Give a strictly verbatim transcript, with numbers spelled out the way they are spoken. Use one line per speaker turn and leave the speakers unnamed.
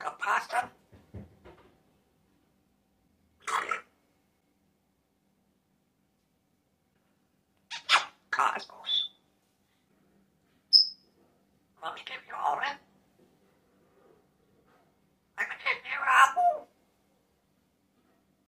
Got pasta. Cosmos. Want me to give you all that?